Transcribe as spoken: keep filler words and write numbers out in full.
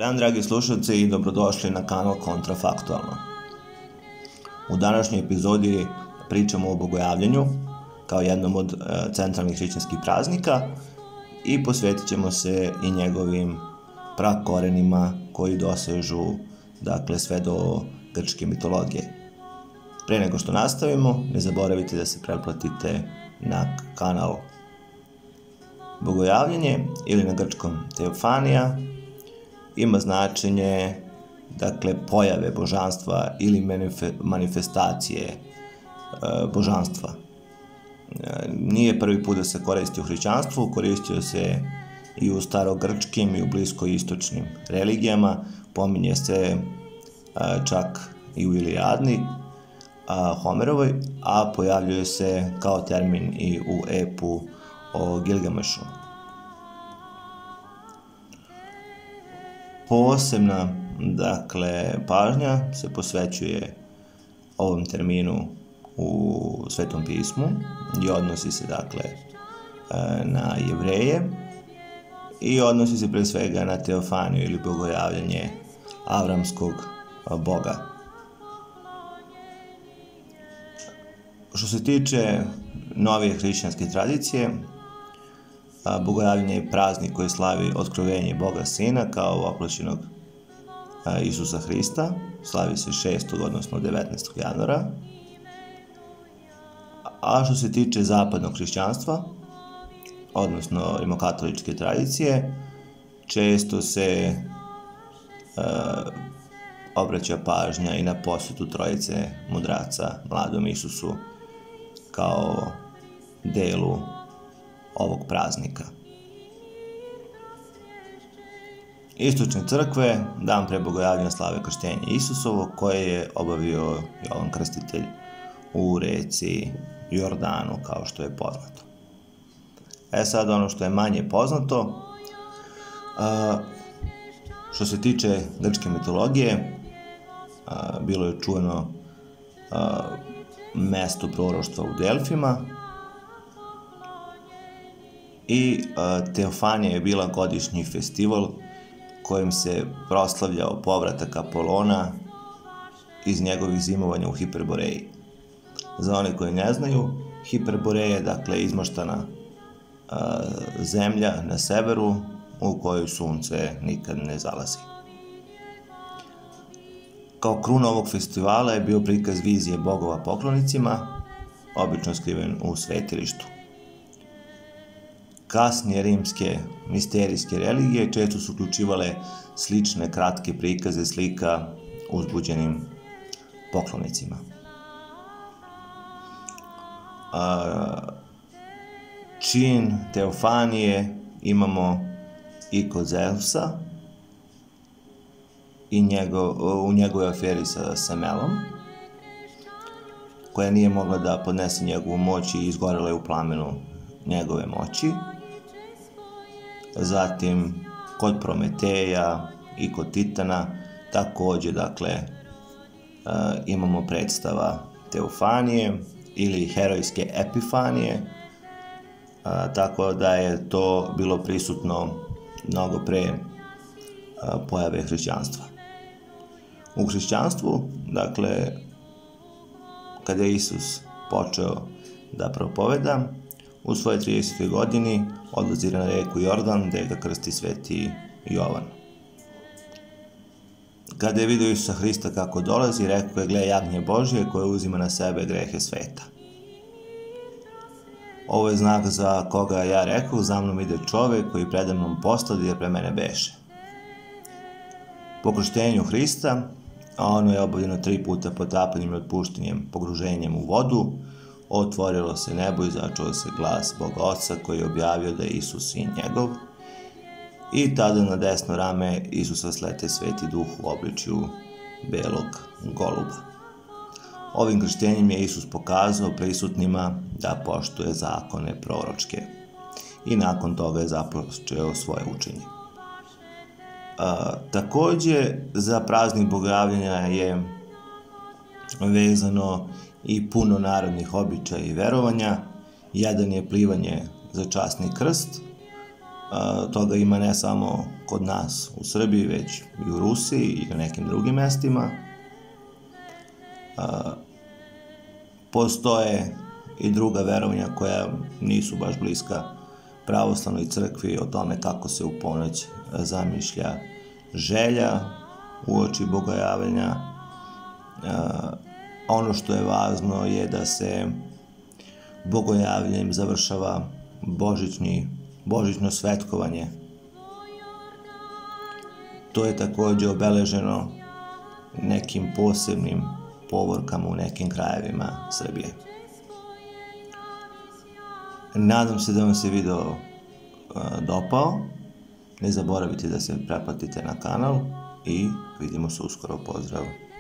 Dan, dragi slušalci, i dobrodošli na kanal Kontrafaktualno. U današnjoj epizodi pričamo o bogojavljenju kao jednom od centralnih hrišćanskih praznika i posvetit ćemo se i njegovim prakorenima koji dosežu dakle sve do grčke mitologije. Pre nego što nastavimo, ne zaboravite da se pretplatite na kanal. Bogojavljenje ili na grčkom teofanija ima značenje dakle pojave božanstva ili manifestacije e, božanstva. E, nije prvi put da se koristi u hrišćanstvu, koristio se i u starogrčkim i u bliskoistočnim religijama, pominje se e, čak i u Ilijadni a, Homerovoj, a pojavljuje se kao termin i u epu o Gilgamešu. Posebna, dakle, pažnja se posvećuje ovom terminu u Svetom pismu i odnosi se, dakle, na Jevreje i odnosi se pre svega na teofaniju ili bogojavljanje avramskog boga. Što se tiče novije hrišćanske tradicije, bogojavljenje je praznik koji slavi otkrovenje Boga Sina kao oploćenog Isusa Hrista. Slavi se šestog odnosno devetnaestog januara. A što se tiče zapadnog hrišćanstva, odnosno rimokatoličke tradicije, često se uh, obraća pažnja i na posvetu trojice mudraca mladom Isusu kao delu ovog praznika. Istočne crkve dan pre bogojavljenja slave krštenje Isusovo koje je obavio Jovan Krstitelj u reci Jordanu, kao što je poznato. E sad ono što je manje poznato, a, što se tiče grčke mitologije, a, bilo je čuveno a, mesto proroštva u Delfima, i a, teofanija je bila godišnji festival kojim se proslavljao povratak Apolona iz njegovih zimovanja u Hiperboreji. Za one koji ne znaju, Hiperboreja je dakle izmaštana a, zemlja na severu u kojoj sunce nikad ne zalazi. Kao kruna ovog festivala je bio prikaz vizije bogova poklonicima, obično skriven u svetilištu. Kasnije rimske misterijske religije često su uključivale slične kratke prikaze slika uzbuđenim poklonicima. A, čin teofanije imamo i kod Zeusa i njegov, u njegovoj aferi sa Semelom, koja nije mogla da podnese njegovu moć i izgorela je u plamenu njegove moći. Zatim kod Prometeja i kod Titana takođe, dakle, uh, imamo predstava teofanije ili herojske epifanije, uh, tako da je to bilo prisutno mnogo pre uh, pojave hrišćanstva. U hrišćanstvu, dakle, kada je Isus počeo da propoveda, u svojoj tridesetoj godini odlazi na reku Jordan gde ga krsti sveti Jovan. Kada je vidio Isusa Hrista kako dolazi, rekao je: "Gle, jagnje Božje koje uzima na sebe grehe sveta." Ovo je znak za koga ja rekao: "Za mnom ide čovek koji preda mnom postade jer pre mene beše." Po krštenju Hrista, a ono je obavljeno tri puta potapanjem i otpuštanjem, pogruženjem u vodu, otvorilo se nebo i začuo se glas Boga Oca koji je objavio da je Isus sin njegov, i tada na desno rame Isusa slete sveti duh u obličju belog goluba. Ovim krštenjem je Isus pokazao prisutnima da poštuje zakone proročke i nakon toga je započeo svoje učenje. A, takođe, za praznik bogojavljenja je vezano i puno narodnih običaja i verovanja. Jedan je plivanje za časni krst, toga ima ne samo kod nas u Srbiji, već i u Rusiji i na nekim drugim mestima. Postoje i druga verovanja koja nisu baš bliska pravoslavnoj crkvi o tome kako se u ponoć zamišlja želja uoči bogojavljenja. Ono što je važno je da se bogojavljenjem završava božićni, božićno svetkovanje. To je također obeleženo nekim posebnim povorkama u nekim krajevima Srbije. Nadam se da vam se video dopao. Ne zaboravite da se pretplatite na kanal i vidimo se uskoro. Pozdrav!